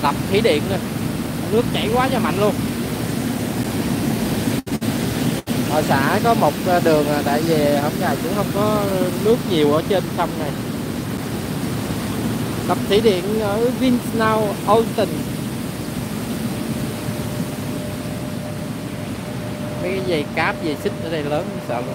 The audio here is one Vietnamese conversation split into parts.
đập thủy điện nè, nước chảy quá cho mạnh luôn. Ở xã có một đường tại vì hôm nay cũng không có nước nhiều ở trên sông này. Đập thủy điện ở Windsnow, Alton. Mấy cái dây cáp, dây xích ở đây lớn sợ luôn.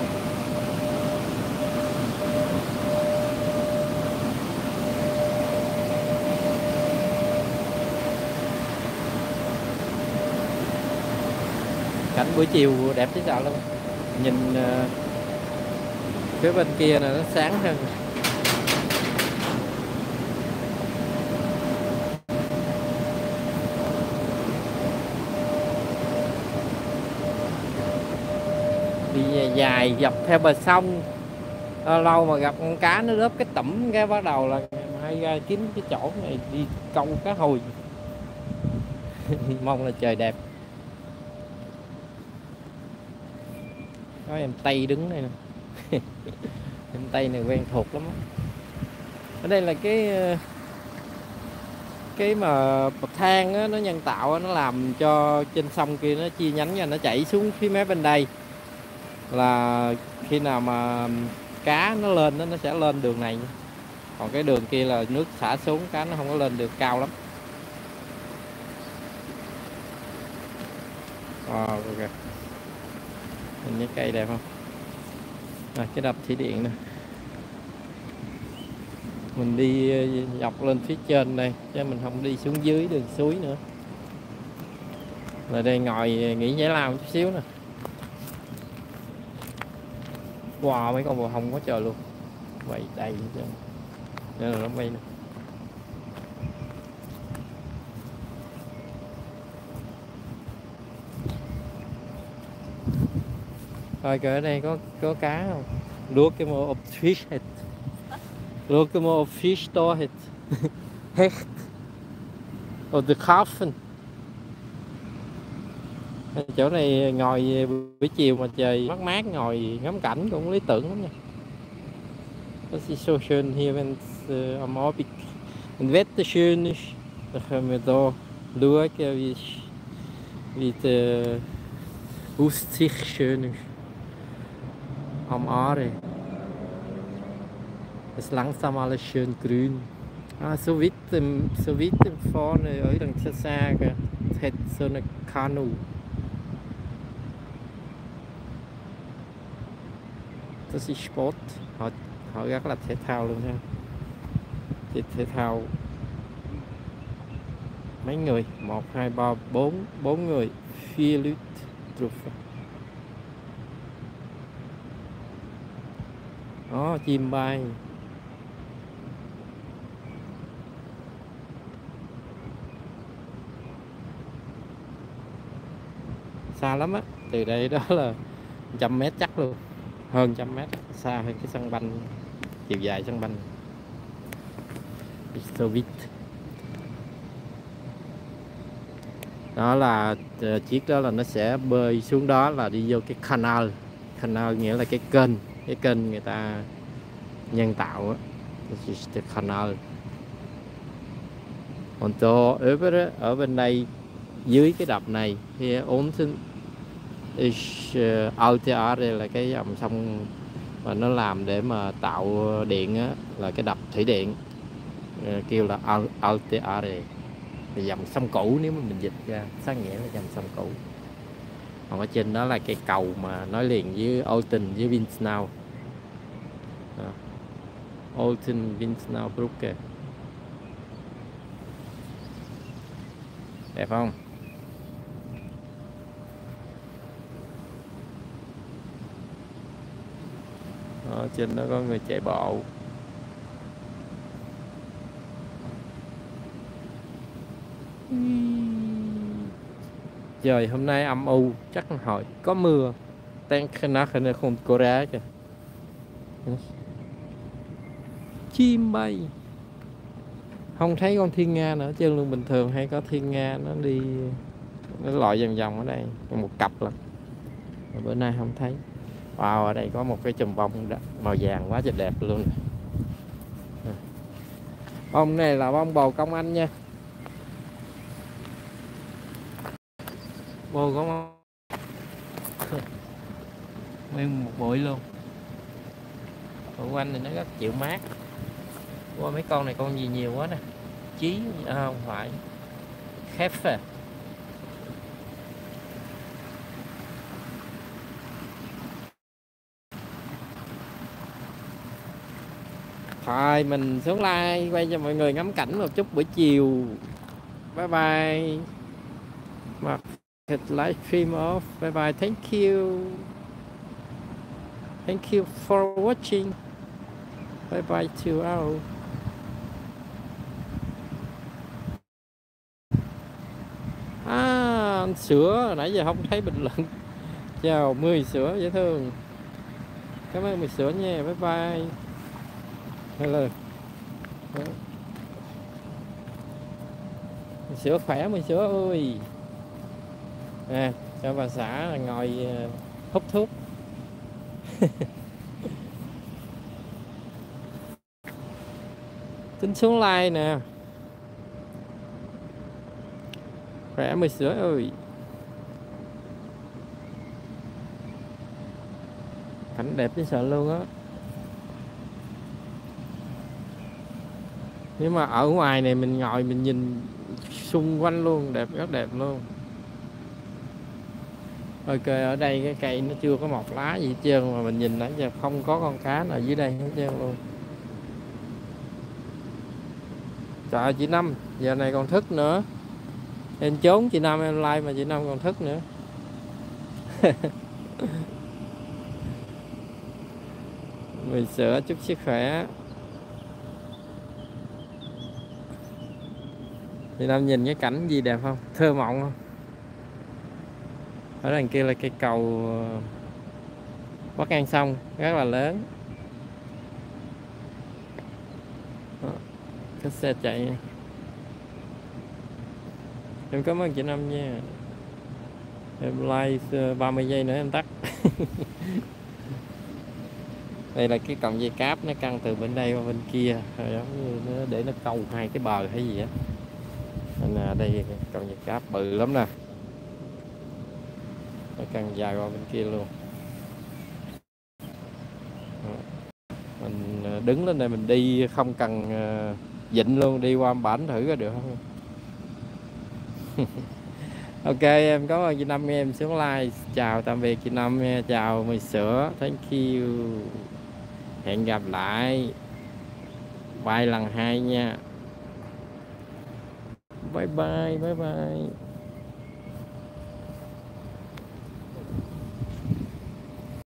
Cảnh buổi chiều đẹp chứ sao luôn. Nhìn phía bên kia là nó sáng hơn. Đi dài dọc theo bờ sông, lâu mà gặp con cá nó rớp cái tẩm cái bắt đầu là hay ra kiếm cái chỗ này đi câu cá hồi. Mong là trời đẹp. Có em Tây đứng đây nè. Em Tây này quen thuộc lắm. Ở đây là cái mà bậc thang á, nó nhân tạo á, nó làm cho trên sông kia nó chia nhánh ra, nó chảy xuống phía mé bên đây. Là khi nào mà cá nó lên nó sẽ lên đường này. Còn cái đường kia là nước xả xuống, cá nó không có lên được cao lắm. Ok. Nhìn cái cây đẹp không? Cái đập thủy điện nè. Mình đi dọc lên phía trên đây chứ mình không đi xuống dưới đường suối nữa. Là đây ngồi nghỉ giải lao chút xíu nè. Wow, mấy con bồ hồng quá trời luôn. Vậy đầy chứ. Đây là nó bay nè. Coi kìa, ở đây có cá không? Look at more of fish head. Look at more of fish store head. Hecht. Or the coffin. Chỗ này ngồi buổi chiều mà trời mát mát ngồi ngắm cảnh cũng lý tưởng lắm nha. Das ist so schön hier, wenn es am Abend ein Wetter schön ist. Dann können wir da schauen, wie die Aussicht schön ist. Am Aare. Es langsam alles schön grün. So weit vorne, ở đằng xa xa kìa, hat so eine Kanu. Das ist Sport. Họ rất là thể thao luôn ha. Thể thao mấy người, 1, 2, 3, 4 người, 4 Leute drauf. Đó, chim bay. Xa lắm á, từ đây đó là 100 mét chắc luôn, hơn 100 mét, xa hơn cái sân banh, chiều dài sân banh. Soviet. Đó là chiếc đó là nó sẽ bơi xuống đó là đi vô cái canal. Canal nghĩa là cái kênh người ta nhân tạo á. This is the canal. Còn ở bên đây dưới cái đập này thì unten ist alte Aare là cái dòng sông mà nó làm để mà tạo điện á, là cái đập thủy điện kêu là alte Aare, là dòng sông cũ. Nếu mà mình dịch ra sáng nghĩa là dòng sông cũ. Còn ở trên đó là cây cầu mà nối liền với Alton với Windsnow. Alton Windsnow Brücke. Đẹp không? Ở trên đó có người chạy bộ. Trời hôm nay âm u, chắc hồi có mưa. Tan nó không có ra kìa. Chim bay. Không thấy con thiên nga nữa chứ luôn, bình thường hay có thiên nga nó đi nó lội vòng vòng ở đây, một cặp là bữa nay không thấy. Wow, ở đây có một cái chùm bông màu vàng quá trời đẹp luôn. Bông này là bông bồ công anh nha. Vô có nguyên một bụi luôn. Xung quanh thì nó rất chịu mát. Qua mấy con này con gì nhiều quá nè. Chí không phải khép à. Thôi mình xuống like quay cho mọi người ngắm cảnh một chút buổi chiều. Bye bye. Market livestream off. Bye bye. Thank you. Thank you for watching. Bye bye to all. Anh Sữa nãy giờ không thấy bình luận. Chào 10 Sữa dễ thương. Cảm ơn 10 Sữa nha. Bye bye. Hello. Sữa khỏe 10 Sữa ơi. Cho bà xã ngồi hút thuốc. Tính xuống like nè. Khỏe 10 Sữa ơi. Cảnh đẹp chứ sợ luôn á. Nếu mà ở ngoài này mình ngồi mình nhìn xung quanh luôn, đẹp, rất đẹp luôn. Ok, ở đây cái cây nó chưa có một lá gì hết trơn mà mình nhìn nãy giờ không có con cá nào dưới đây hết trơn luôn. Trời chị Năm, giờ này còn thức nữa. Em trốn chị Năm em like mà chị Năm còn thức nữa. Mình sữa chúc sức khỏe. Chị Năm nhìn cái cảnh gì đẹp không? Thơ mộng không? Ở đằng kia là cây cầu bắc ngang sông rất là lớn. Đó, cái xe chạy. Em cảm ơn chị Năm nha. Em like 30 giây nữa em tắt. Đây là cái cọng dây cáp nó căng từ bên đây qua bên kia, rồi giống như nó để nó câu hai cái bờ hay gì á. Nên là đây cọng dây cáp bự lắm nè, nó căng dài qua bên kia luôn. Mình đứng lên đây mình đi không cần vịn luôn, đi qua bển thử có được không? Ok, em cảm ơn chị Năm, em xuống like. Chào tạm biệt chị Năm nha. Chào 10 Sữa. Thank you. Hẹn gặp lại. Bye lần 2 nha. Bye bye. Bye bye.